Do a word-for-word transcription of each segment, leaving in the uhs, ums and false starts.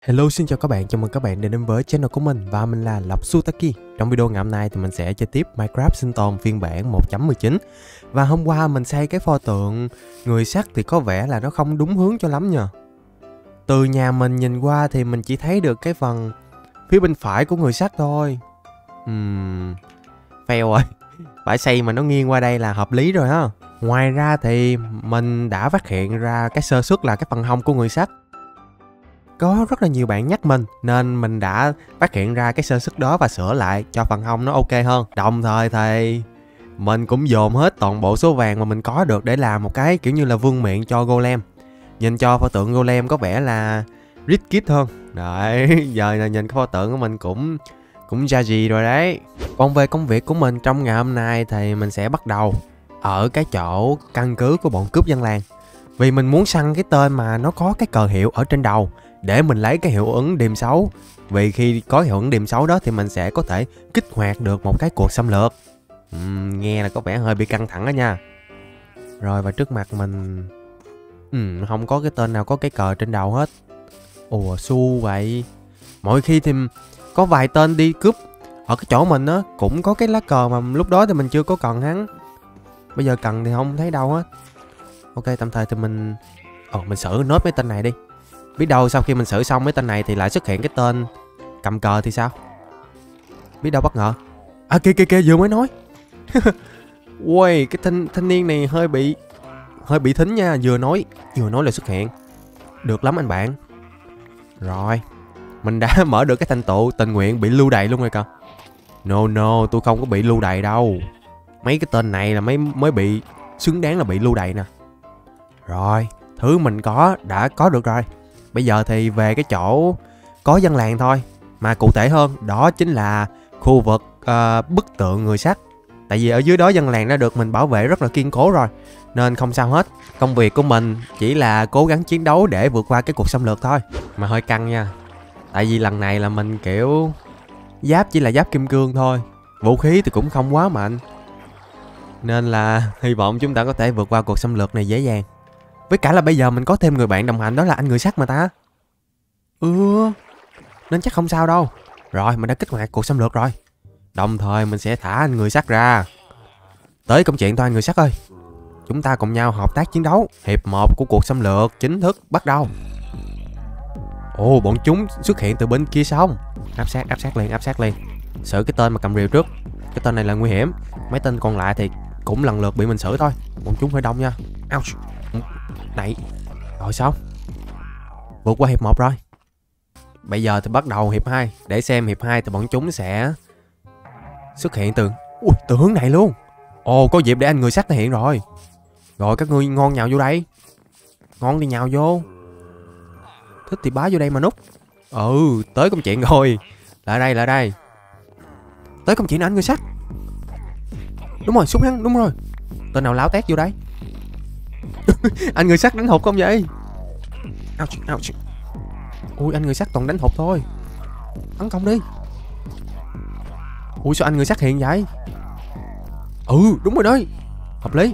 Hello, xin chào các bạn, chào mừng các bạn đến đến với channel của mình và mình là Lộc Sutaki. Trong video ngày hôm nay thì mình sẽ chơi tiếp Minecraft sinh tồn phiên bản một chấm mười chín. Và hôm qua mình xây cái pho tượng người sắt thì có vẻ là nó không đúng hướng cho lắm nhờ. Từ nhà mình nhìn qua thì mình chỉ thấy được cái phần phía bên phải của người sắt thôi. Ừm, fail rồi. Phải xây mà nó nghiêng qua đây là hợp lý rồi ha. Ngoài ra thì mình đã phát hiện ra cái sơ suất là cái phần hông của người sắt. Có rất là nhiều bạn nhắc mình nên mình đã phát hiện ra cái sơ suất đó và sửa lại cho phần hông nó ok hơn. Đồng thời thì mình cũng dồn hết toàn bộ số vàng mà mình có được để làm một cái kiểu như là vương miện cho golem. Nhìn cho pho tượng golem có vẻ là rich kid hơn. Đấy, giờ là nhìn cái pho tượng của mình cũng cũng ra gì rồi đấy. Còn về công việc của mình trong ngày hôm nay thì mình sẽ bắt đầu ở cái chỗ căn cứ của bọn cướp dân làng. Vì mình muốn săn cái tên mà nó có cái cờ hiệu ở trên đầu để mình lấy cái hiệu ứng điềm xấu. Vì khi có hiệu ứng điềm xấu đó thì mình sẽ có thể kích hoạt được một cái cuộc xâm lược. uhm, Nghe là có vẻ hơi bị căng thẳng đó nha. Rồi và trước mặt mình uhm, không có cái tên nào có cái cờ trên đầu hết. Ủa su vậy. Mỗi khi thì có vài tên đi cướp ở cái chỗ mình á cũng có cái lá cờ mà lúc đó thì mình chưa có cần hắn. Bây giờ cần thì không thấy đâu hết. Ok, tạm thời thì mình Ồ, mình xử nốt mấy tên này đi. Biết đâu sau khi mình xử xong mấy tên này thì lại xuất hiện cái tên cầm cờ thì sao? Biết đâu bất ngờ. À kìa kìa kìa, vừa mới nói. Ui, cái thanh thanh niên này hơi bị hơi bị thính nha, vừa nói vừa nói là xuất hiện. Được lắm anh bạn. Rồi, mình đã mở được cái thành tựu tình nguyện bị lưu đày luôn rồi kìa. No no, tôi không có bị lưu đày đâu. Mấy cái tên này là mấy mới bị xứng đáng là bị lưu đày nè. Rồi, thứ mình có đã có được rồi. Bây giờ thì về cái chỗ có dân làng thôi. Mà cụ thể hơn, đó chính là khu vực uh, bức tượng người sắt. Tại vì ở dưới đó dân làng đã được mình bảo vệ rất là kiên cố rồi, nên không sao hết. Công việc của mình chỉ là cố gắng chiến đấu để vượt qua cái cuộc xâm lược thôi. Mà hơi căng nha. Tại vì lần này là mình kiểu giáp chỉ là giáp kim cương thôi, vũ khí thì cũng không quá mạnh, nên là hy vọng chúng ta có thể vượt qua cuộc xâm lược này dễ dàng. Với cả là bây giờ mình có thêm người bạn đồng hành, đó là anh người sắt mà ta. Ừ, nên chắc không sao đâu. Rồi, mình đã kích hoạt cuộc xâm lược rồi. Đồng thời mình sẽ thả anh người sắt ra. Tới công chuyện thôi anh người sắt ơi. Chúng ta cùng nhau hợp tác chiến đấu. Hiệp một của cuộc xâm lược chính thức bắt đầu. Ồ, bọn chúng xuất hiện từ bên kia sông. Áp sát, áp sát liền, áp sát liền. Xử cái tên mà cầm rìu trước. Cái tên này là nguy hiểm. Mấy tên còn lại thì cũng lần lượt bị mình xử thôi. Bọn chúng hơi đông nha. Ouch. Này. Rồi xong. Vượt qua hiệp một rồi. Bây giờ thì bắt đầu hiệp hai. Để xem hiệp hai thì bọn chúng sẽ xuất hiện từ Ui, từ hướng này luôn. Ồ, có dịp để anh người sắt thể hiện rồi. Rồi các ngươi ngon nhào vô đây. Ngon thì nhào vô. Thích thì bá vô đây mà nút. Ừ, tới công chuyện rồi. Lại đây, lại đây. Tới công chuyện anh người sắt. Đúng rồi, súng hắn, đúng rồi. Tên nào láo tét vô đây. Anh người sắt đánh hụt không vậy? Ouch, ouch. Ui, anh người sắt toàn đánh hụt thôi. Tấn công đi. Ui, sao anh người sắt hiện vậy? Ừ, đúng rồi đấy. Hợp lý.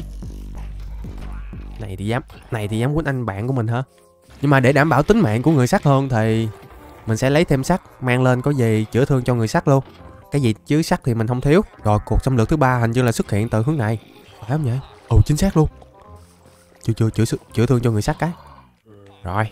Này thì dám Này thì dám quýnh anh bạn của mình hả? Nhưng mà để đảm bảo tính mạng của người sắt hơn thì mình sẽ lấy thêm sắt mang lên, có gì chữa thương cho người sắt luôn. Cái gì chứ sắt thì mình không thiếu. Rồi cuộc xâm lược thứ ba hình như là xuất hiện từ hướng này, phải không vậy? Ồ, chính xác luôn. Chưa chưa chữa chữa thương cho người sắt cái. Rồi.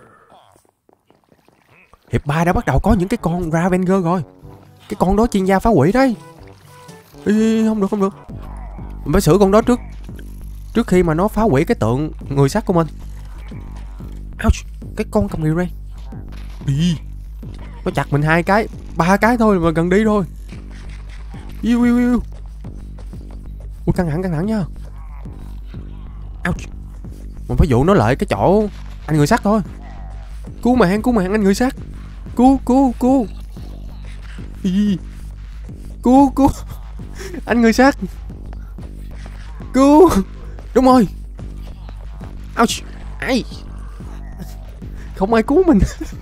Hiệp ba đã bắt đầu có những cái con Ravenger rồi. Cái con đó chuyên gia phá hủy đấy. Ê, không được không được. Mình phải xử con đó trước. Trước khi mà nó phá hủy cái tượng người sắt của mình. Ouch, cái con cầm rìu đây. Đi. Nó chặt mình hai cái, ba cái thôi mà gần đi thôi. Yêu yêu yêu. Ui, căng thẳng căng thẳng nha. Ouch. Mình phải dụ nó lại cái chỗ anh người sắt thôi. Cứu mạng, cứu mạng anh người sắt. Cứu, cứu, cứu. Ý. Cứu, cứu. Anh người sắt. Cứu. Đúng rồi. Ouch. Ai. Không ai cứu mình.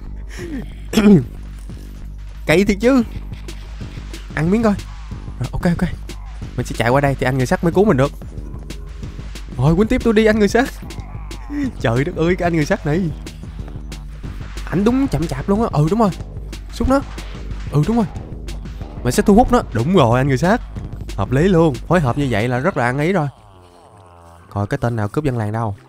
Cậy thiệt chứ. Ăn miếng coi. Rồi, ok ok. Mình sẽ chạy qua đây thì anh người sắt mới cứu mình được. Rồi, quýnh tiếp tôi đi anh người sắt. Trời đất ơi, cái anh người sắt này. Ảnh đúng chậm chạp luôn á. Ừ đúng rồi, xúc nó. Ừ đúng rồi, mình sẽ thu hút nó. Đúng rồi anh người sát, hợp lý luôn. Phối hợp như vậy là rất là ăn ý rồi. Coi cái tên nào cướp dân làng đâu.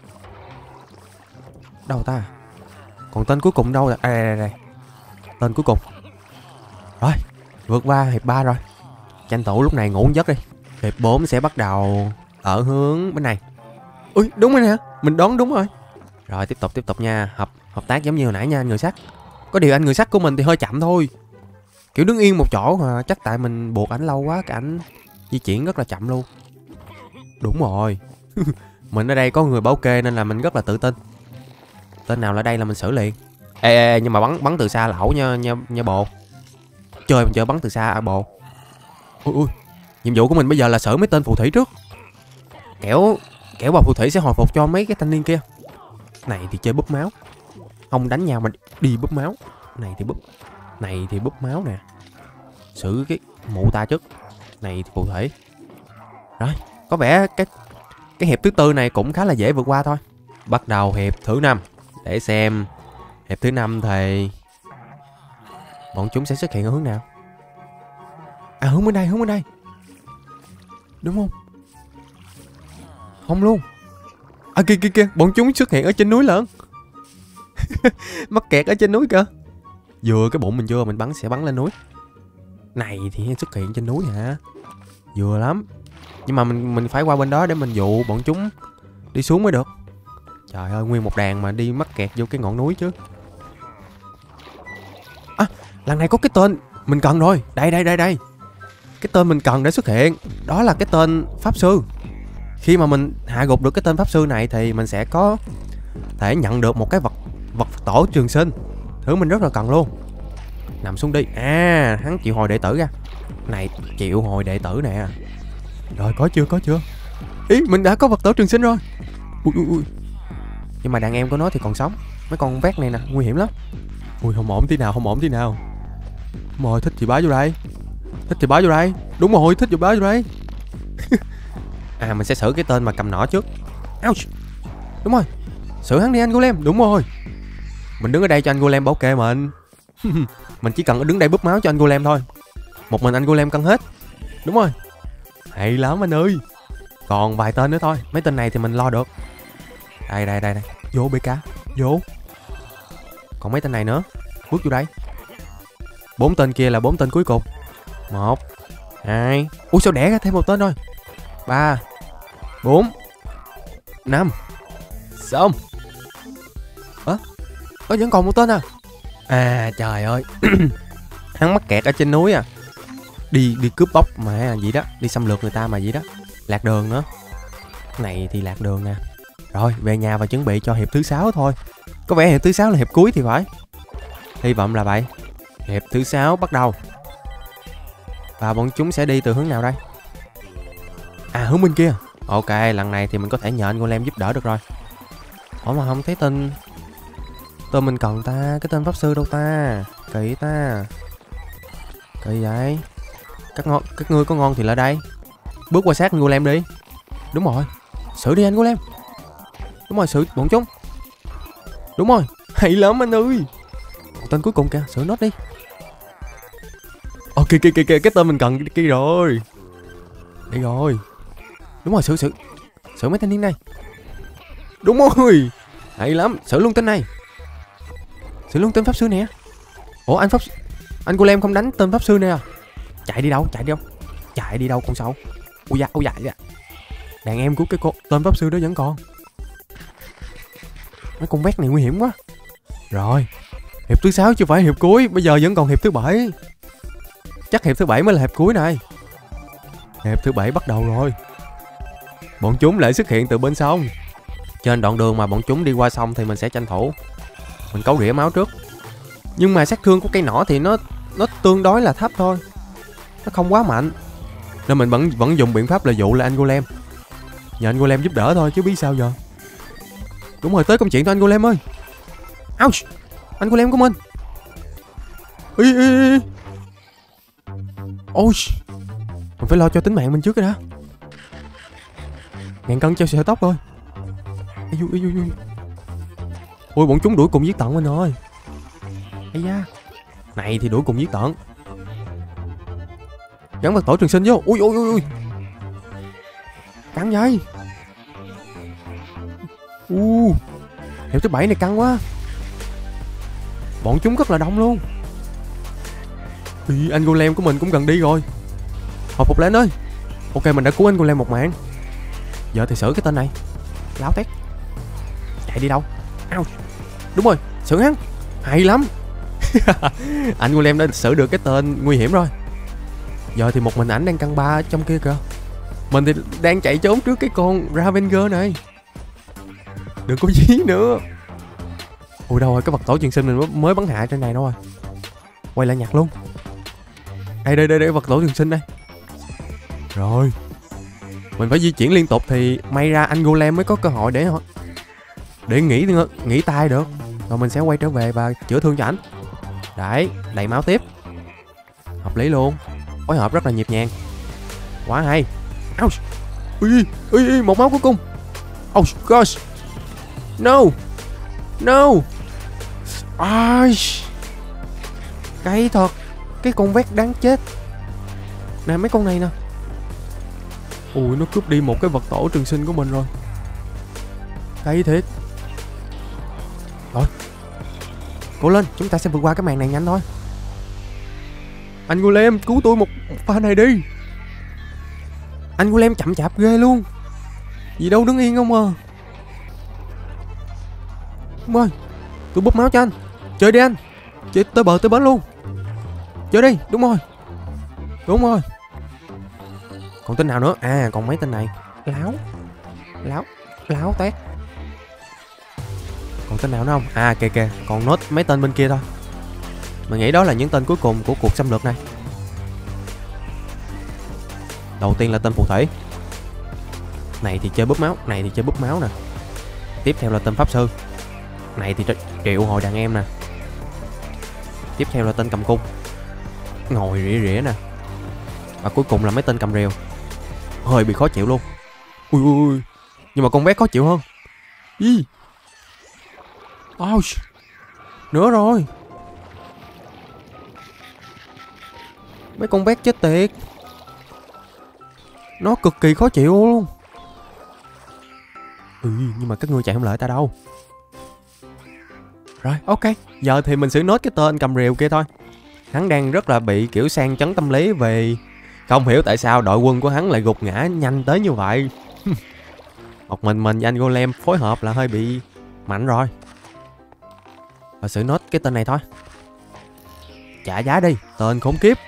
Đâu ta? Còn tên cuối cùng đâu rồi? À, đây, đây, đây. Tên cuối cùng. Rồi, vượt qua hiệp ba rồi. Tranh thủ lúc này ngủ một giấc đi. Hiệp bốn sẽ bắt đầu ở hướng bên này. Ui đúng rồi nè, mình đoán đúng rồi. Rồi tiếp tục tiếp tục nha. Hợp hợp tác giống như hồi nãy nha anh người sắt. Có điều anh người sắt của mình thì hơi chậm thôi. Kiểu đứng yên một chỗ mà chắc tại mình buộc ảnh lâu quá, cái ảnh di chuyển rất là chậm luôn. Đúng rồi. Mình ở đây có người bảo kê nên là mình rất là tự tin. Tên nào lại đây là mình xử liền. Ê, ê, ê nhưng mà bắn bắn từ xa lẩu nha nha nha bộ. Chơi mình chơi bắn từ xa à bộ. Ui ui. Nhiệm vụ của mình bây giờ là xử mấy tên phù thủy trước. Kẻo kẻo bà phù thủy sẽ hồi phục cho mấy cái thanh niên kia. Này thì chơi búp máu. Không đánh nhau mà đi búp máu. Này thì búp. Này thì búp máu nè. Xử cái mụ ta trước. Này thì phù thủy. Rồi, có vẻ cái cái hiệp thứ tư này cũng khá là dễ vượt qua thôi. Bắt đầu hiệp thứ năm. Để xem hiệp thứ năm thì bọn chúng sẽ xuất hiện ở hướng nào. À hướng bên đây, hướng bên đây. Đúng không? Không luôn. À kìa kìa kìa, bọn chúng xuất hiện ở trên núi lận. Mắc kẹt ở trên núi kìa. Vừa cái bụng mình chưa, mình bắn sẽ bắn lên núi. Này thì xuất hiện trên núi hả? Vừa lắm. Nhưng mà mình mình phải qua bên đó để mình dụ bọn chúng đi xuống mới được. Trời ơi, nguyên một đàn mà đi mắc kẹt vô cái ngọn núi chứ. À, lần này có cái tên mình cần rồi. Đây đây đây đây. Cái tên mình cần để xuất hiện. Đó là cái tên Pháp Sư. Khi mà mình hạ gục được cái tên Pháp Sư này thì mình sẽ có thể nhận được một cái vật vật tổ trường sinh. Thứ mình rất là cần luôn. Nằm xuống đi. À, hắn triệu hồi đệ tử ra. Này, triệu hồi đệ tử nè. Rồi, có chưa, có chưa? Ý, mình đã có vật tổ trường sinh rồi. Ui, ui, ui. Nhưng mà đàn em của nó thì còn sống. Mấy con vét này nè, nguy hiểm lắm. Ui, không ổn tí nào, không ổn tí nào. Đúng rồi, thích thì báo vô đây. Thích thì báo vô đây. Đúng rồi, thích thì báo vô đây. À, mình sẽ xử cái tên mà cầm nỏ trước. Ouch. Đúng rồi, xử hắn đi anh Golem. Đúng rồi, mình đứng ở đây cho anh Golem bảo kê mình. Mình chỉ cần đứng đây búp máu cho anh Golem thôi. Một mình anh Golem cân hết. Đúng rồi, hay lắm anh ơi. Còn vài tên nữa thôi. Mấy tên này thì mình lo được. Đây đây đây đây. Vô bê ca. Vô. Còn mấy tên này nữa. Bước vô đây. Bốn tên kia là bốn tên cuối cùng. Một, hai. Ui sao đẻ ra thêm một tên thôi. Ba, bốn, năm. Xong. Ơ, ơ vẫn còn một tên à. À trời ơi. Hắn mắc kẹt ở trên núi à. Đi đi cướp bóc mà vậy đó. Đi xâm lược người ta mà vậy đó. Lạc đường nữa. Này thì lạc đường nè. Rồi về nhà và chuẩn bị cho hiệp thứ sáu thôi. Có vẻ hiệp thứ sáu là hiệp cuối thì phải. Hy vọng là vậy. Hiệp thứ sáu bắt đầu. Và bọn chúng sẽ đi từ hướng nào đây? À hướng bên kia. Ok, lần này thì mình có thể nhờ anh Golem giúp đỡ được rồi. Ủa mà không thấy tên tên mình cần ta. Cái tên Pháp Sư đâu ta. Kỳ ta. Kỳ vậy. Các ngon, các ngươi có ngon thì lại đây. Bước qua sát anh Golem đi. Đúng rồi, xử đi anh Golem. Đúng rồi, xử bọn chúng. Đúng rồi, hay lắm anh ơi. Tên cuối cùng kìa, xử nốt đi. Ồ kìa kìa kìa, cái tên mình cần kia rồi. Đây rồi. Đúng rồi, xử xử xử mấy thanh niên này. Đúng rồi, hay lắm, xử luôn tên này. Xử luôn tên Pháp Sư nè. Ủa anh Pháp anh Golem không đánh tên Pháp Sư nè à? Chạy đi đâu, chạy đi đâu. Chạy đi đâu con sâu. Ui da, ui da, ui da. Đàn em của cái cô tên Pháp Sư đó vẫn còn. Mấy con vét này nguy hiểm quá. Rồi, hiệp thứ sáu chưa phải hiệp cuối. Bây giờ vẫn còn hiệp thứ bảy. Chắc hiệp thứ bảy mới là hiệp cuối này. Hiệp thứ bảy bắt đầu rồi. Bọn chúng lại xuất hiện từ bên sông. Trên đoạn đường mà bọn chúng đi qua sông thì mình sẽ tranh thủ mình cấu rỉa máu trước. Nhưng mà sát thương của cây nỏ thì nó nó tương đối là thấp thôi. Nó không quá mạnh. Nên mình vẫn vẫn dùng biện pháp là dụ là anh Golem. Nhờ anh Golem giúp đỡ thôi chứ biết sao giờ. Đúng rồi, tới công chuyện thôi anh Golem ơi. Ouch. Anh Golem của mình. Ý, ý, ý. Ôi. Mình phải lo cho tính mạng mình trước cái đã. Ngàn cân treo sợi tóc thôi. Ây, ui, ui, ui. Ôi bọn chúng đuổi cùng giết tận mình rồi. Ây da. Này thì đuổi cùng giết tận. Gắn vật tổ trường sinh vô. Ui ui ui ui. Căng vậy. U. Hiệu thứ bảy này căng quá. Bọn chúng rất là đông luôn. Ý, anh golem của mình cũng gần đi rồi. Hồi phục lên ơi. Ok, mình đã cứu anh golem một mạng. Giờ thì xử cái tên này. Láo tét. Chạy đi đâu? Ao. Đúng rồi, xử hắn. Hay lắm. Anh golem đã xử được cái tên nguy hiểm rồi. Giờ thì một mình ảnh đang căng ba ở trong kia kìa. Mình thì đang chạy trốn trước cái con Ravenger này. Đừng có dí nữa. Ui đâu rồi, cái vật tổ trường sinh mình mới bắn hạ trên này đâu rồi. Quay lại nhặt luôn. Đây đây đây đây, vật tổ trường sinh đây. Rồi. Mình phải di chuyển liên tục thì may ra anh golem mới có cơ hội để để nghỉ nghỉ tay được. Rồi mình sẽ quay trở về và chữa thương cho ảnh. Đấy, đầy máu tiếp. Hợp lý luôn. Phối hợp rất là nhịp nhàng. Quá hay. Ouch. Ui, ui, ui, một máu cuối cùng. Oh gosh. No. No. Ai. Cái thật. Cái con vét đáng chết. Nè mấy con này nè. Ui, nó cướp đi một cái vật tổ trường sinh của mình rồi. Cái thiệt. Rồi. Cố lên, chúng ta sẽ vượt qua cái màn này nhanh thôi. Anh golem cứu tôi một pha này đi. Anh golem chậm chạp ghê luôn. Gì đâu đứng yên không à. Đúng rồi. Tôi búp máu cho anh. Chơi đi anh. Chơi tới bờ tới bến luôn. Chơi đi, đúng rồi. Đúng rồi. Còn tên nào nữa? À còn mấy tên này. Láo. Láo. Láo tét. Còn tên nào nữa không? À kìa kìa. Còn nốt mấy tên bên kia thôi. Mình nghĩ đó là những tên cuối cùng của cuộc xâm lược này. Đầu tiên là tên phù thủy. Này thì chơi búp máu. Này thì chơi búp máu nè. Tiếp theo là tên pháp sư. Này thì triệu hồi đàn em nè. Tiếp theo là tên cầm cung. Ngồi rỉa rỉa nè. Và cuối cùng là mấy tên cầm rìu. Hơi bị khó chịu luôn. Ui ui ui. Nhưng mà con bé khó chịu hơn. Ý. Ouch. Nữa rồi. Mấy con bé chết tiệt. Nó cực kỳ khó chịu luôn. Ừ, nhưng mà các ngươi chạy không lại ta đâu. Rồi, ok. Giờ thì mình sẽ nốt cái tên cầm rìu kia thôi. Hắn đang rất là bị kiểu sang chấn tâm lý vì không hiểu tại sao đội quân của hắn lại gục ngã nhanh tới như vậy. Một mình mình và anh golem phối hợp là hơi bị mạnh rồi. Và xử nốt cái tên này thôi. Trả giá đi, tên khốn kiếp.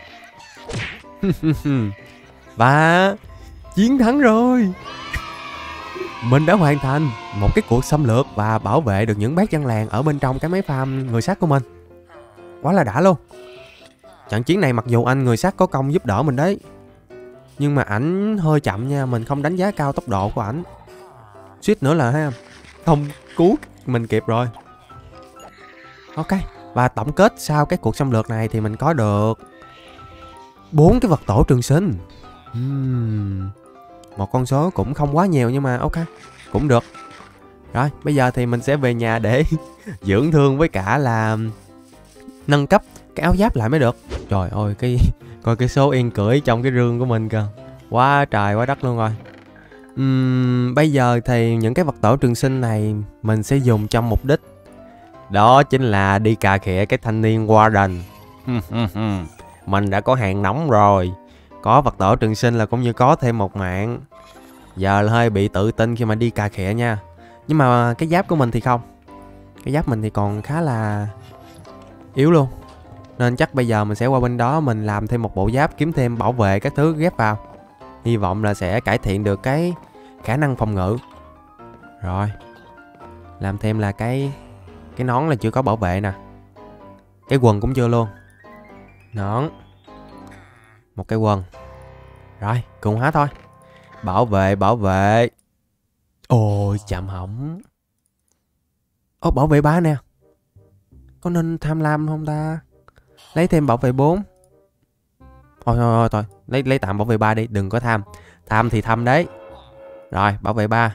Và chiến thắng rồi. Mình đã hoàn thành một cái cuộc xâm lược và bảo vệ được những bác dân làng ở bên trong cái máy farm người sắt của mình. Quá là đã luôn. Trận chiến này mặc dù anh người sắt có công giúp đỡ mình đấy, nhưng mà ảnh hơi chậm nha. Mình không đánh giá cao tốc độ của ảnh. Suýt nữa là ha, không cứu mình kịp rồi. Ok. Và tổng kết sau cái cuộc xâm lược này thì mình có được bốn cái vật tổ trường sinh. uhm. Một con số cũng không quá nhiều nhưng mà ok, cũng được. Rồi bây giờ thì mình sẽ về nhà để dưỡng thương với cả là nâng cấp cái áo giáp lại mới được. Trời ơi, cái coi cái số yên cưỡi trong cái rương của mình kìa. Quá trời quá đất luôn rồi. uhm, Bây giờ thì những cái vật tổ trường sinh này mình sẽ dùng trong mục đích. Đó chính là đi cà khịa cái thanh niên Warden. Mình đã có hàng nóng rồi. Có vật tổ trường sinh là cũng như có thêm một mạng. Giờ là hơi bị tự tin khi mà đi cà khịa nha. Nhưng mà cái giáp của mình thì không. Cái giáp mình thì còn khá là yếu luôn. Nên chắc bây giờ mình sẽ qua bên đó mình làm thêm một bộ giáp, kiếm thêm bảo vệ các thứ ghép vào. Hy vọng là sẽ cải thiện được cái khả năng phòng ngự. Rồi. Làm thêm là cái Cái nón là chưa có bảo vệ nè. Cái quần cũng chưa luôn. Nón. Một cái quần. Rồi, cùng hóa thôi. Bảo vệ, bảo vệ. Ôi, chạm hỏng. Ồ, bảo vệ ba nè. Có nên tham lam không ta? Lấy thêm bảo vệ bốn. Thôi thôi thôi, thôi. Lấy, lấy tạm bảo vệ ba đi, đừng có tham. Tham thì tham đấy. Rồi, bảo vệ ba.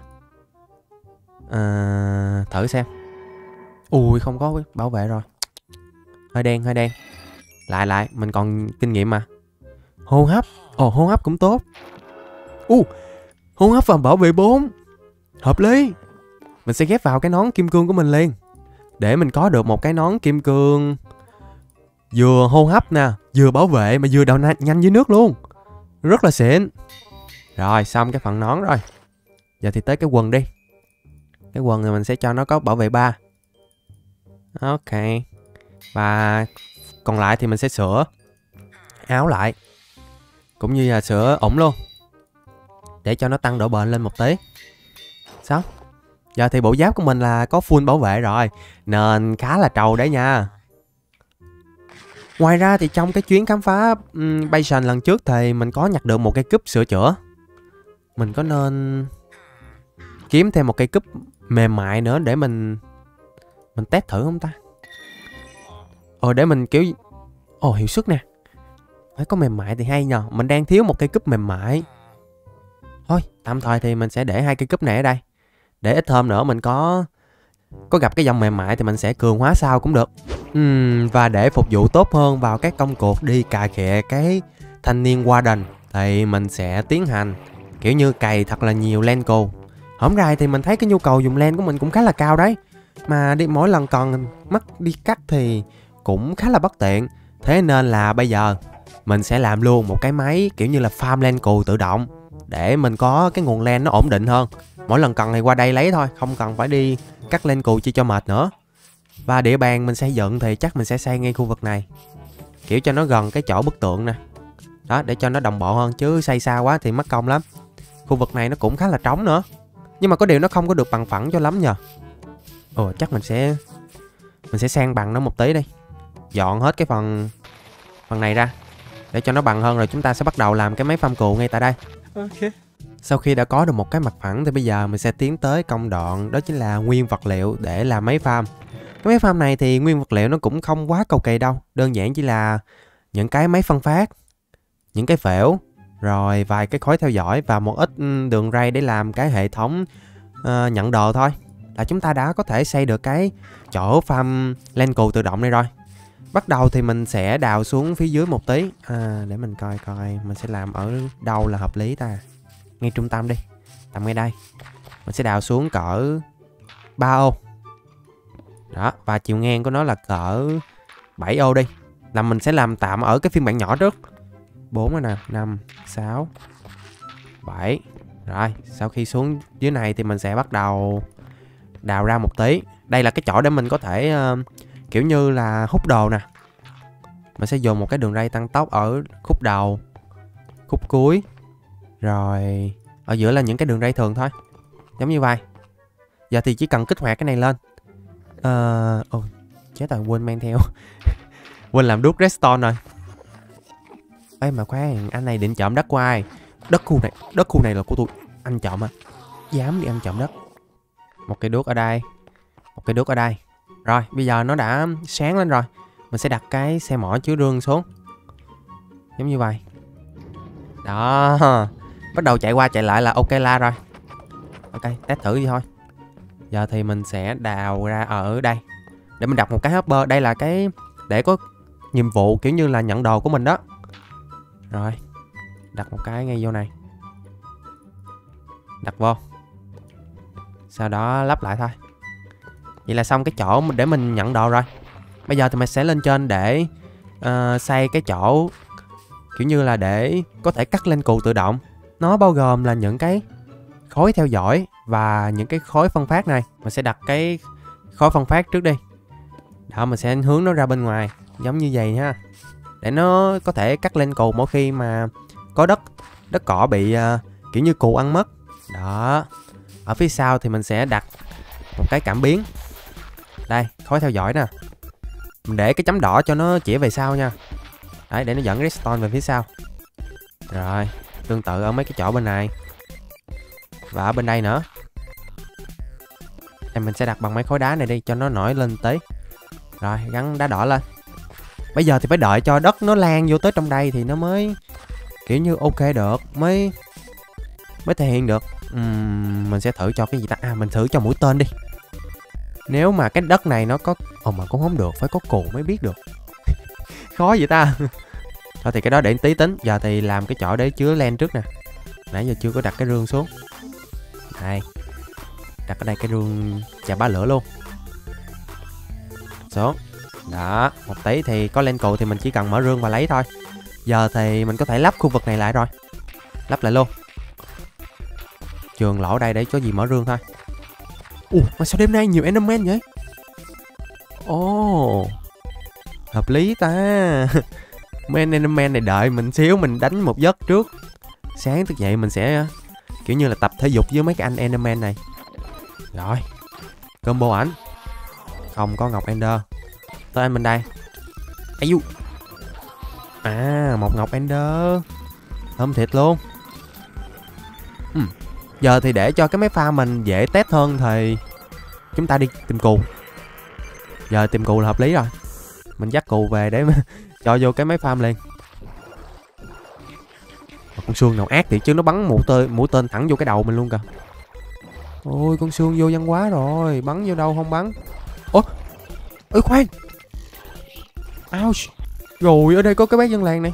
À, thử xem. Ui, không có bảo vệ rồi. Hơi đen, hơi đen. Lại lại, mình còn kinh nghiệm mà. Hô hấp. Ồ, hô hấp cũng tốt. U, hô hấp và bảo vệ bốn. Hợp lý. Mình sẽ ghép vào cái nón kim cương của mình liền. Để mình có được một cái nón kim cương vừa hô hấp nè, vừa bảo vệ mà vừa đào nhanh dưới nước luôn. Rất là xịn. Rồi, xong cái phần nón rồi. Giờ thì tới cái quần đi. Cái quần thì mình sẽ cho nó có bảo vệ ba. Ok. Và còn lại thì mình sẽ sửa áo lại, cũng như là sửa ủng luôn, để cho nó tăng độ bền lên một tí. Sao? Giờ thì bộ giáp của mình là có full bảo vệ rồi, nên khá là trâu đấy nha. Ngoài ra thì trong cái chuyến khám phá um, Basin lần trước thì mình có nhặt được một cây cúp sửa chữa. Mình có nên kiếm thêm một cây cúp mềm mại nữa để mình mình test thử không ta? Ờ để mình kiểu ồ hiệu suất nè, phải có mềm mại thì hay nhờ. Mình đang thiếu một cây cúp mềm mại. Thôi tạm thời thì mình sẽ để hai cây cúp này ở đây, để ít hôm nữa mình có có gặp cái dòng mềm mại thì mình sẽ cường hóa sau cũng được. uhm, Và để phục vụ tốt hơn vào các công cuộc đi cà khịa cái thanh niên Warden thì mình sẽ tiến hành kiểu như cày thật là nhiều Lenco. Hổng rày thì mình thấy cái nhu cầu dùng len của mình cũng khá là cao đấy, mà đi mỗi lần còn mắc đi cắt thì cũng khá là bất tiện. Thế nên là bây giờ mình sẽ làm luôn một cái máy kiểu như là farm Lenco tự động, để mình có cái nguồn len nó ổn định hơn. Mỗi lần cần thì qua đây lấy thôi, không cần phải đi cắt Lenco chi cho mệt nữa. Và địa bàn mình xây dựng thì chắc mình sẽ xây ngay khu vực này, kiểu cho nó gần cái chỗ bức tượng nè. Đó, để cho nó đồng bộ hơn, chứ xây xa quá thì mất công lắm. Khu vực này nó cũng khá là trống nữa, nhưng mà có điều nó không có được bằng phẳng cho lắm nhờ. Ồ, chắc mình sẽ Mình sẽ sang bằng nó một tí đi. Dọn hết cái phần Phần này ra để cho nó bằng hơn, rồi chúng ta sẽ bắt đầu làm cái máy farm cừu ngay tại đây. Ok. Sau khi đã có được một cái mặt phẳng thì bây giờ mình sẽ tiến tới công đoạn, đó chính là nguyên vật liệu để làm máy farm. Cái máy farm này thì nguyên vật liệu nó cũng không quá cầu kỳ đâu, đơn giản chỉ là những cái máy phân phát, những cái phễu, rồi vài cái khối theo dõi và một ít đường ray để làm cái hệ thống uh, nhận đồ thôi, là chúng ta đã có thể xây được cái chỗ farm Lenco tự động này rồi. Bắt đầu thì mình sẽ đào xuống phía dưới một tí. à, Để mình coi coi mình sẽ làm ở đâu là hợp lý ta. Ngay trung tâm đi, tầm ngay đây. Mình sẽ đào xuống cỡ ba ô. Đó, và chiều ngang của nó là cỡ bảy ô đi. Là mình sẽ làm tạm ở cái phiên bản nhỏ trước. Bốn rồi nè, năm, sáu, bảy. Rồi, sau khi xuống dưới này thì mình sẽ bắt đầu đào ra một tí. Đây là cái chỗ để mình có thể uh, kiểu như là hút đồ nè. Mình sẽ dùng một cái đường ray tăng tốc ở khúc đầu, khúc cuối, rồi ở giữa là những cái đường ray thường thôi, giống như vậy. Giờ thì chỉ cần kích hoạt cái này lên. Ờ... Uh, oh, chết rồi, quên mang theo. Quên làm đúc redstone rồi. Ê mà khoan, anh này định trộm đất của ai? Đất khu này, đất khu này là của tôi. Anh trộm à? Dám đi ăn trộm đất. Một cây đuốc ở đây, một cây đuốc ở đây. Rồi, bây giờ nó đã sáng lên rồi. Mình sẽ đặt cái xe mỏ chứa rương xuống, giống như vậy. Đó, bắt đầu chạy qua chạy lại là ok la rồi. Ok, test thử đi thôi. Giờ thì mình sẽ đào ra ở đây, để mình đặt một cái hopper. Đây là cái để có nhiệm vụ kiểu như là nhận đồ của mình đó. Rồi, đặt một cái ngay vô này, đặt vô, sau đó lắp lại thôi. Vậy là xong cái chỗ để mình nhận đồ rồi. Bây giờ thì mình sẽ lên trên để uh, xây cái chỗ kiểu như là để có thể cắt lên cù tự động. Nó bao gồm là những cái khối theo dõi và những cái khối phân phát này. Mình sẽ đặt cái khối phân phát trước đi. Đó, mình sẽ hướng nó ra bên ngoài, giống như vậy ha, để nó có thể cắt lên cù mỗi khi mà có đất đất cỏ bị uh, kiểu như cù ăn mất. Đó. Ở phía sau thì mình sẽ đặt một cái cảm biến. Đây, khối theo dõi nè. Mình để cái chấm đỏ cho nó chỉ về sau nha. Đấy, để nó dẫn redstone về phía sau. Rồi, tương tự ở mấy cái chỗ bên này và ở bên đây nữa. Đây, mình sẽ đặt bằng mấy khối đá này đi cho nó nổi lên tí. Rồi, gắn đá đỏ lên. Bây giờ thì phải đợi cho đất nó lan vô tới trong đây thì nó mới kiểu như ok được, mới mới thể hiện được. uhm, Mình sẽ thử cho cái gì ta. À, mình thử cho mũi tên đi. Nếu mà cái đất này nó có... Ồ mà cũng không được, phải có cù mới biết được. khó vậy ta. Thôi thì cái đó để tí tính. Giờ thì làm cái chỗ để chứa len trước nè. Nãy giờ chưa có đặt cái rương xuống. Đây. Đặt ở đây cái rương chà bá lửa luôn. Xuống. Đó. Một tí thì có len cù thì mình chỉ cần mở rương và lấy thôi. Giờ thì mình có thể lắp khu vực này lại rồi. Lắp lại luôn. Trường lỗ đây để có gì mở rương thôi. Ủa mà sao đêm nay nhiều Enderman vậy? Ồ oh, hợp lý ta. Mấy Enderman này đợi mình xíu, mình đánh một giấc trước. Sáng thức dậy mình sẽ kiểu như là tập thể dục với mấy cái anh Enderman này. Rồi combo ảnh. Không có ngọc Ender. Tới anh bên đây. Ây du. À một ngọc Ender. Thơm thiệt luôn. ừ. Giờ thì để cho cái máy pha mình dễ test hơn thì chúng ta đi tìm cù. Giờ tìm cù là hợp lý rồi. Mình dắt cù về để mà cho vô cái máy farm liền. Con xương nào ác thì chứ nó bắn mũi tên, mũi tên thẳng vô cái đầu mình luôn kìa. Ôi con xương vô văn quá rồi. Bắn vô đâu không bắn. Ủa. Ôi khoan. Ouch. Rồi ở đây có cái bác dân làng này.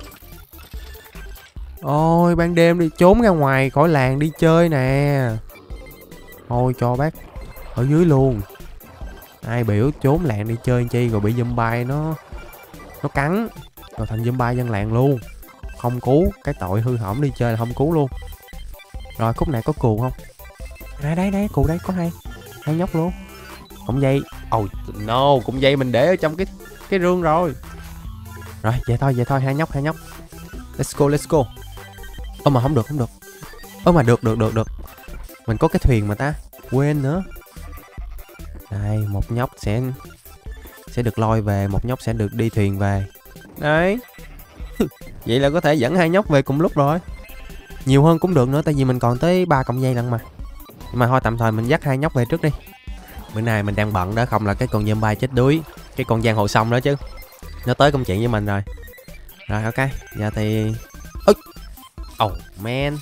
Ôi ban đêm đi trốn ra ngoài khỏi làng đi chơi nè. Thôi cho bác ở dưới luôn. Ai biểu trốn làng đi chơi chi rồi bị zombie nó nó cắn rồi thành zombie dân làng luôn. Không cứu. Cái tội hư hỏng đi chơi là không cứu luôn. Rồi khúc này có cù không? À đây đây cù đây có hai hai nhóc luôn. Cọng dây. Oh no, cọng dây mình để ở trong cái cái rương rồi. Rồi vậy thôi vậy thôi hai nhóc hai nhóc. Let's go let's go. Ơ mà không được không được. Ơ mà được được được được. Mình có cái thuyền mà ta. Quên nữa. Đây một nhóc sẽ sẽ được lôi về, một nhóc sẽ được đi thuyền về. Đấy. Vậy là có thể dẫn hai nhóc về cùng lúc rồi. Nhiều hơn cũng được nữa tại vì mình còn tới ba cọng dây lận mà. Nhưng mà thôi tạm thời mình dắt hai nhóc về trước đi. Bữa nay mình đang bận đó, không là cái con zombie chết đuối. Cái con giang hồ sông đó chứ. Nó tới công chuyện với mình rồi. Rồi ok. Giờ thì ôi. Oh man.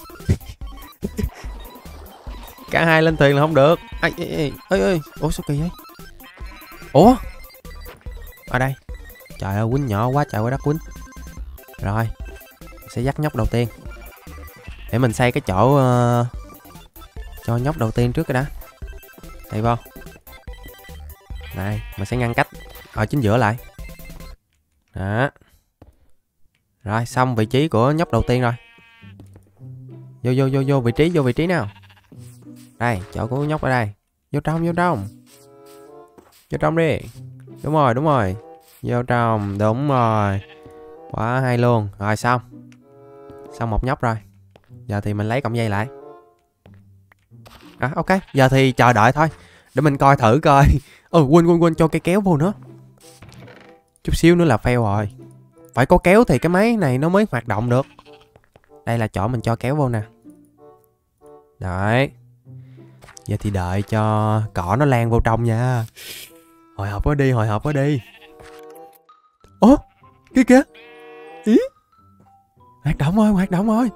Cả hai lên thuyền là không được. Ê ê ê ê. Ủa sao kỳ vậy? Ủa? Ở đây. Trời ơi quýnh nhỏ quá trời quá đất quýnh. Rồi. Sẽ dắt nhóc đầu tiên. Để mình xây cái chỗ uh, cho nhóc đầu tiên trước cái đã. Đây vô. Đây, mình sẽ ngăn cách ở chính giữa lại. Đó. Rồi, xong vị trí của nhóc đầu tiên rồi. Vô vô vô vô vị trí, vô vị trí nào. Đây, chỗ của nhóc ở đây. Vô trong, vô trong. Vô trong đi. Đúng rồi, đúng rồi. Vô trong, đúng rồi. Quá hay luôn. Rồi xong. Xong một nhóc rồi. Giờ thì mình lấy cọng dây lại. À ok, giờ thì chờ đợi thôi. Để mình coi thử coi. Ừ quên quên quên cho cây kéo vô nữa. Chút xíu nữa là fail rồi. Phải có kéo thì cái máy này nó mới hoạt động được. Đây là chỗ mình cho kéo vô nè. Đấy. Giờ thì đợi cho cỏ nó lan vô trong nha. Hồi hộp quá đi, hồi hộp quá đi. Ủa? Kia kìa. Ý. Hoạt động rồi, hoạt động rồi.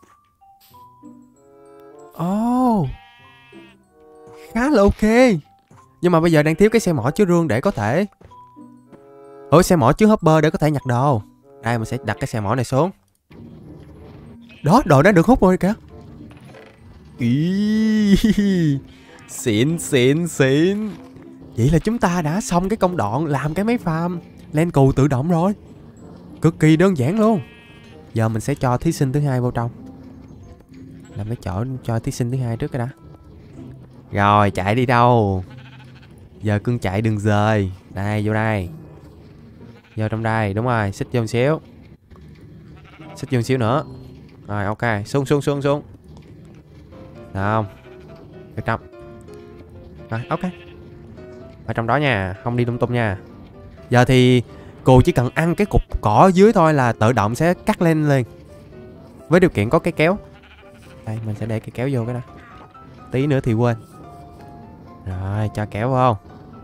Ồ. Oh. Khá là ok. Nhưng mà bây giờ đang thiếu cái xe mỏ chứa rương để có thể. Ủa xe mỏ chứa hopper để có thể nhặt đồ. Đây mình sẽ đặt cái xe mỏ này xuống. Đó, đồ đã được hút rồi kìa. Ý. Xịn xịn xịn. Vậy là chúng ta đã xong cái công đoạn làm cái máy farm len cù tự động rồi. Cực kỳ đơn giản luôn. Giờ mình sẽ cho thí sinh thứ hai vô trong. Làm cái chỗ cho thí sinh thứ hai trước cái đã. Rồi chạy đi đâu. Giờ cưng chạy đừng rời. Đây vô đây. Vô trong đây đúng rồi. Xích vô một xíu. Xích vô một xíu nữa. Rồi ok. Xuống xuống xuống xuống. Được không? Ở trong. Rồi ok. Ở trong đó nha. Không đi lung tung nha. Giờ thì cô chỉ cần ăn cái cục cỏ dưới thôi là tự động sẽ cắt lên liền. Với điều kiện có cái kéo. Đây mình sẽ để cái kéo vô cái đó. Tí nữa thì quên. Rồi cho kéo vô.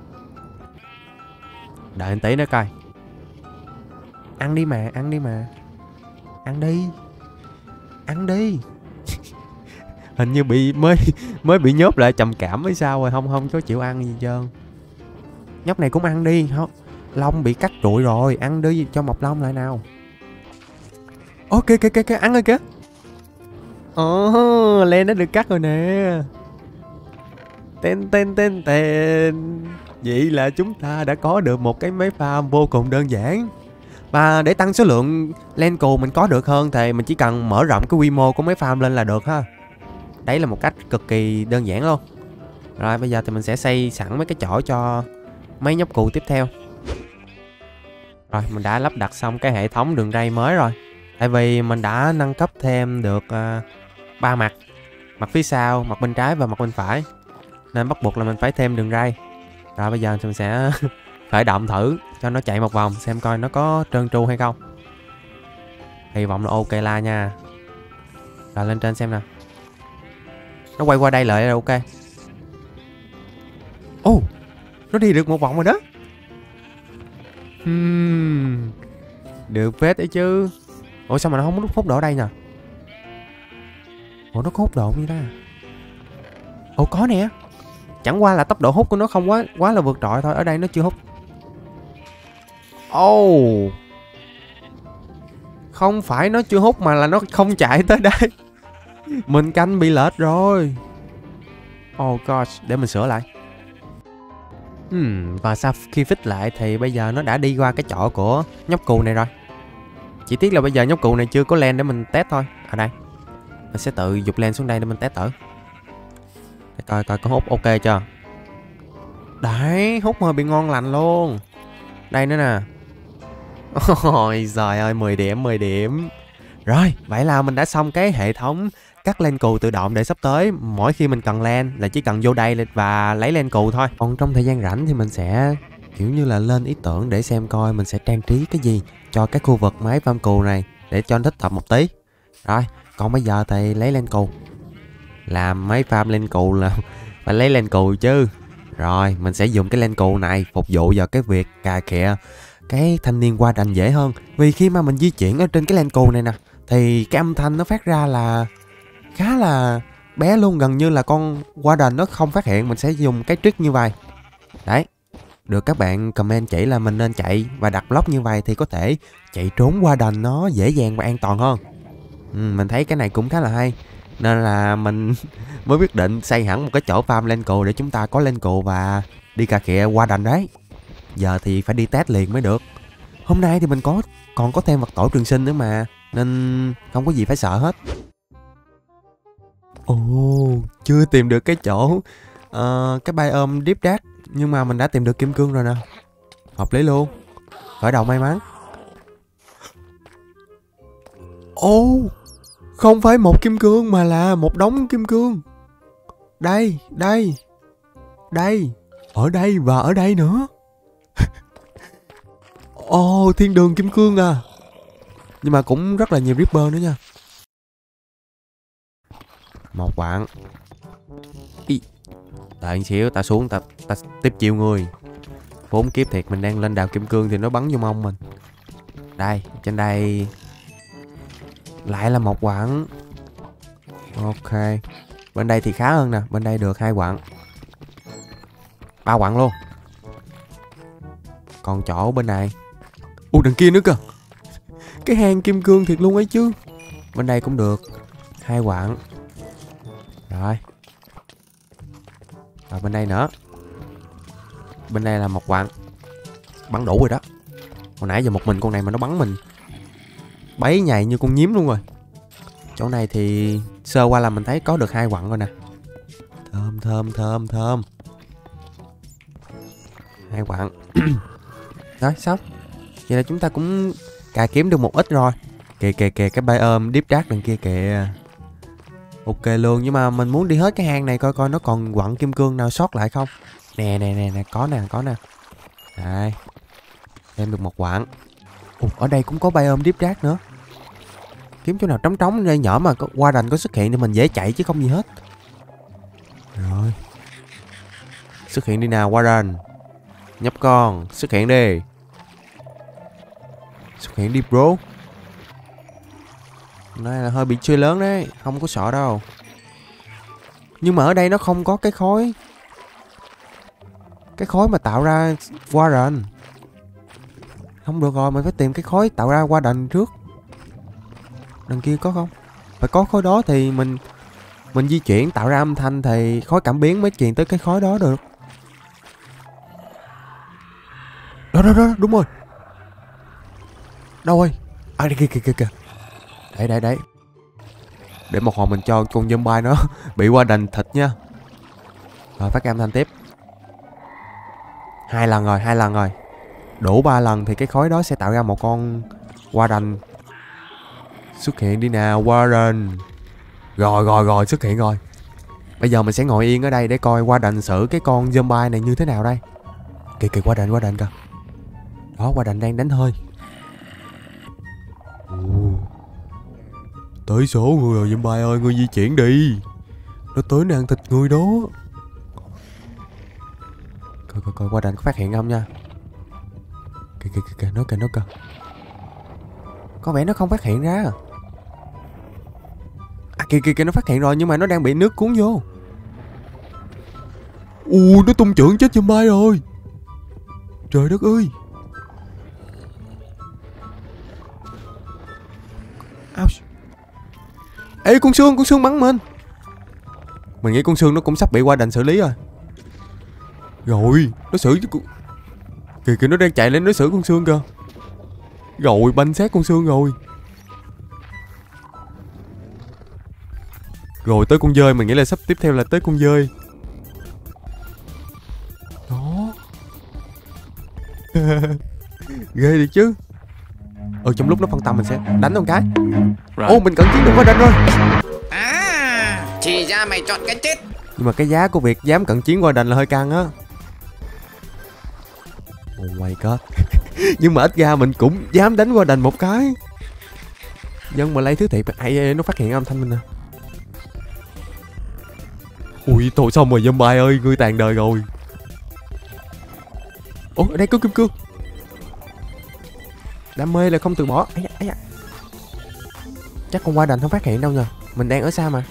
Đợi một tí nữa coi. Ăn đi mà, ăn đi mà. Ăn đi. Ăn đi. Hình như bị mới mới bị nhốt lại trầm cảm hay sao rồi, không không có chịu ăn gì trơn. Nhóc này cũng ăn đi, không. Lông bị cắt trụi rồi, ăn đi cho mọc lông lại nào. Ok kìa kìa kìa, ăn rồi kìa. Ồ, len nó được cắt rồi nè. Tên tên tên tên. Vậy là chúng ta đã có được một cái máy farm vô cùng đơn giản. Và để tăng số lượng len cù mình có được hơn thì mình chỉ cần mở rộng cái quy mô của máy farm lên là được ha. Đấy là một cách cực kỳ đơn giản luôn. Rồi bây giờ thì mình sẽ xây sẵn mấy cái chỗ cho mấy nhóc cù tiếp theo. Rồi mình đã lắp đặt xong cái hệ thống đường ray mới rồi. Tại vì mình đã nâng cấp thêm được ba uh, mặt. Mặt phía sau, mặt bên trái và mặt bên phải. Nên bắt buộc là mình phải thêm đường ray. Rồi bây giờ thì mình sẽ khởi động thử cho nó chạy một vòng xem coi nó có trơn tru hay không. Hy vọng là ok la nha. Rồi lên trên xem nào. Nó quay qua đây lại là ok. Ồ, oh, nó đi được một vòng rồi đó. Hmm, được phết đấy chứ. Ủa sao mà nó không hút độ ở đây nè? Ủa nó có hút độ như đó à? Ủa có nè. Chẳng qua là tốc độ hút của nó không quá quá là vượt trội thôi. Ở đây nó chưa hút. Oh, không phải nó chưa hút mà là nó không chạy tới đây. Mình canh bị lệch rồi. Oh gosh, để mình sửa lại. Hmm, và sau khi fix lại thì bây giờ nó đã đi qua cái chỗ của nhóc cù này rồi. Chỉ tiếc là bây giờ nhóc cù này chưa có len để mình test thôi. Ở đây mình sẽ tự dục len xuống đây để mình test thử. Để coi coi có hút ok chưa. Đấy, hút hơi bị ngon lành luôn. Đây nữa nè. Ôi giời ơi, mười điểm mười điểm. Rồi, vậy là mình đã xong cái hệ thống cắt len cù tự động để sắp tới mỗi khi mình cần len là chỉ cần vô đây và lấy len cù thôi. Còn trong thời gian rảnh thì mình sẽ kiểu như là lên ý tưởng để xem coi mình sẽ trang trí cái gì cho cái khu vực máy farm cù này để cho nó thích hợp một tí. Rồi, còn bây giờ thì lấy len cù. Làm máy farm len cù là phải lấy len cù chứ. Rồi, mình sẽ dùng cái len cù này phục vụ vào cái việc cà khịa cái thanh niên qua đành dễ hơn. Vì khi mà mình di chuyển ở trên cái len cù này nè thì cái âm thanh nó phát ra là khá là bé luôn, gần như là con Warden nó không phát hiện. Mình sẽ dùng cái trick như vậy. Đấy, được các bạn comment chỉ là mình nên chạy và đặt block như vậy thì có thể chạy trốn Warden nó dễ dàng và an toàn hơn. ừ, Mình thấy cái này cũng khá là hay. Nên là mình mới quyết định xây hẳn một cái chỗ farm len cù để chúng ta có len cù và đi cà khịa Warden đấy. Giờ thì phải đi test liền mới được. Hôm nay thì mình có còn có thêm vật tổ trường sinh nữa mà, nên không có gì phải sợ hết. Ồ, oh, chưa tìm được cái chỗ uh, cái biome deep dark, nhưng mà mình đã tìm được kim cương rồi nè. Hợp lý luôn. Khởi đầu may mắn. Ồ, oh, không phải một kim cương mà là một đống kim cương. Đây, đây, đây, ở đây và ở đây nữa. Ồ, oh, thiên đường kim cương à. Nhưng mà cũng rất là nhiều Reaper nữa nha. Một quặng. Ý, đợi xíu, ta xuống, ta, ta tiếp chiêu người. Vốn kiếp thiệt, mình đang lên đào kim cương thì nó bắn vô mông mình. Đây, trên đây lại là một quặng. Ok. Bên đây thì khá hơn nè, bên đây được hai quặng. Ba quặng luôn. Còn chỗ bên này. Ủa đằng kia nữa cơ. Cái hang kim cương thiệt luôn ấy chứ. Bên đây cũng được hai quặng. Rồi. Rồi bên đây nữa. Bên đây là một quặng. Bắn đủ rồi đó. Hồi nãy giờ một mình con này mà nó bắn mình bấy nhầy như con nhím luôn rồi. Chỗ này thì sơ qua là mình thấy có được hai quặng rồi nè. Thơm thơm thơm thơm. Hai quặng. Rồi xong. Vậy là chúng ta cũng cà kiếm được một ít rồi. Kìa kìa kìa cái biome deep dark đằng kia kìa. Ok luôn, nhưng mà mình muốn đi hết cái hang này coi coi nó còn quặng kim cương nào sót lại không. Nè nè nè nè, có nè, có nè. Đây. Thêm được một quặng. Ủa, ở đây cũng có biome deep dark nữa. Kiếm chỗ nào trống trống nơi nhỏ mà Warden có xuất hiện thì mình dễ chạy chứ không gì hết. Rồi. Xuất hiện đi nào Warden. Nhóc con, xuất hiện đi. Xuất hiện đi bro. Đây là hơi bị chơi lớn đấy, không có sợ đâu. Nhưng mà ở đây nó không có cái khối. Cái khối mà tạo ra Warden. Không được rồi, mình phải tìm cái khối tạo ra qua đành trước. Đằng kia có không? Phải có khối đó thì mình Mình di chuyển tạo ra âm thanh thì khối cảm biến mới truyền tới cái khối đó được. Đó đó đó, đúng rồi. Đâu rồi? À kìa kìa kìa kìa. Đấy đấy đấy. Để một hồi mình cho con zombie nó bị qua đành thịt nha. Rồi phát âm thanh tiếp. Hai lần rồi, hai lần rồi. Đủ ba lần thì cái khối đó sẽ tạo ra một con qua đành. Xuất hiện đi nào, Warren. Rồi rồi rồi, xuất hiện rồi. Bây giờ mình sẽ ngồi yên ở đây để coi qua đành xử cái con zombie này như thế nào đây. Kìa kìa, qua đành, qua đành kìa. Đó, qua đành đang đánh hơi. Ồ. Tới số người rồi zombie ơi, ngươi di chuyển đi. Nó tới nó ăn thịt người đó. Coi coi coi qua đành có phát hiện không nha. Kìa kìa kìa, nó kìa, nó kìa. Có vẻ nó không phát hiện ra. À kìa kìa kìa, nó phát hiện rồi nhưng mà nó đang bị nước cuốn vô. Ui, nó tung chưởng chết zombie rồi. Trời đất ơi. Ouch. Ê, con xương, con xương bắn mình. Mình nghĩ con xương nó cũng sắp bị qua đành xử lý rồi. Rồi, nó xử chứ con... Kìa kìa, nó đang chạy lên nó xử con xương kìa. Rồi, banh xác con xương rồi. Rồi tới con dơi, mình nghĩ là sắp tiếp theo là tới con dơi. Đó. Ghê đi chứ. Ừ, trong lúc nó phân tâm mình sẽ đánh một cái. Ô, oh, mình cận chiến được qua đành rồi. À, thì ra mày chọn cái chết. Nhưng mà cái giá của việc dám cận chiến qua đành là hơi căng á. Oh my god. Nhưng mà ít ra mình cũng dám đánh qua đành một cái. Dân mà lấy thứ thiệt. Ai nó phát hiện âm thanh mình nè. Ui, thôi xong rồi zombie ơi, ngươi tàn đời rồi. Ủa, ở đây có kim cương. Đam mê là không từ bỏ. Ây da, ây da. Chắc con qua đành không phát hiện đâu nhờ. Mình đang ở xa mà.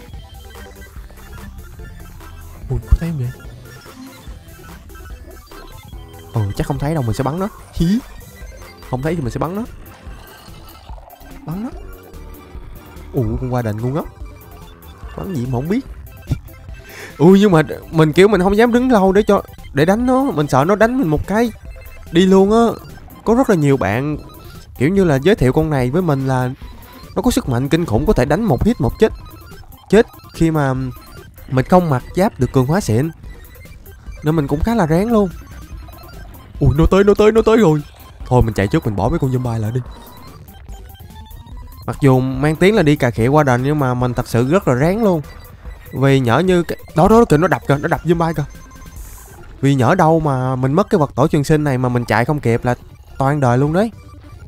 Ui, có thấy không vậy? Ừ, chắc không thấy đâu, mình sẽ bắn nó. Hí. Không thấy thì mình sẽ bắn nó. Bắn nó. Ui, con qua đành ngu ngốc. Bắn gì mà không biết. Ui, nhưng mà mình kiểu mình không dám đứng lâu để cho để đánh nó, mình sợ nó đánh mình một cái đi luôn á. Có rất là nhiều bạn kiểu như là giới thiệu con này với mình là nó có sức mạnh kinh khủng, có thể đánh một hit một chết chết khi mà mình không mặc giáp được cường hóa xịn, nên mình cũng khá là ráng luôn. Ui, nó tới nó tới nó tới rồi. Thôi mình chạy trước, mình bỏ mấy con zombie lại đi. Mặc dù mang tiếng là đi cà khịa qua đền nhưng mà mình thật sự rất là ráng luôn. Vì nhỡ như cái... đó đó kìa, nó đập kìa, nó đập zombie kìa. Vì nhỡ đâu mà mình mất cái vật tổ trường sinh này mà mình chạy không kịp là toan đời luôn đấy.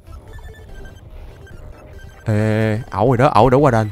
Ê, ẩu rồi đó, ẩu đổ qua đền.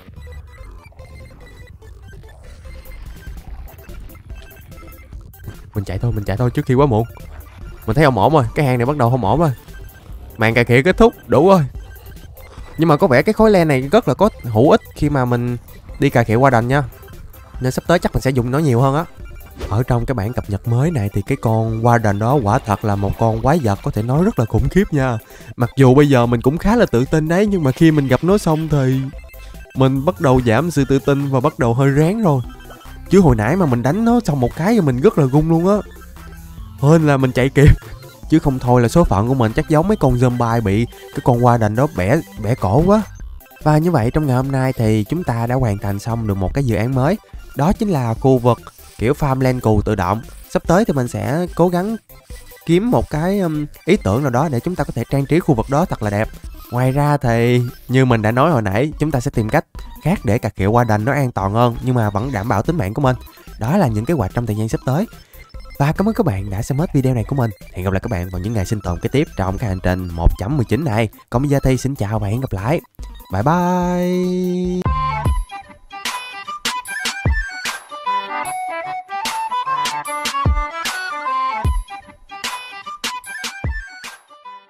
Mình chạy thôi, mình chạy thôi trước khi quá muộn. Mình thấy không ổn rồi, cái hang này bắt đầu không ổn rồi. Màn cà khịa kết thúc, đủ rồi. Nhưng mà có vẻ cái khối len này rất là có hữu ích khi mà mình đi cà khịa qua đành nha. Nên sắp tới chắc mình sẽ dùng nó nhiều hơn á. Ở trong cái bản cập nhật mới này thì cái con Warden đó quả thật là một con quái vật có thể nói rất là khủng khiếp nha. Mặc dù bây giờ mình cũng khá là tự tin đấy, nhưng mà khi mình gặp nó xong thì mình bắt đầu giảm sự tự tin và bắt đầu hơi ráng rồi. Chứ hồi nãy mà mình đánh nó xong một cái rồi mình rất là gung luôn á. Hên là mình chạy kịp. Chứ không thôi là số phận của mình chắc giống mấy con zombie bị cái con Warden đó bẻ bẻ cổ quá. Và như vậy trong ngày hôm nay thì chúng ta đã hoàn thành xong được một cái dự án mới. Đó chính là khu vực kiểu farmland cù tự động. Sắp tới thì mình sẽ cố gắng kiếm một cái um, ý tưởng nào đó để chúng ta có thể trang trí khu vực đó thật là đẹp. Ngoài ra thì như mình đã nói hồi nãy, chúng ta sẽ tìm cách khác để cà khịa qua đành nó an toàn hơn nhưng mà vẫn đảm bảo tính mạng của mình. Đó là những kế hoạch trong thời gian sắp tới. Và cảm ơn các bạn đã xem hết video này của mình. Hẹn gặp lại các bạn vào những ngày sinh tồn kế tiếp trong cái hành trình một chấm mười chín này. Còn bây giờ thì xin chào và hẹn gặp lại. Bye bye.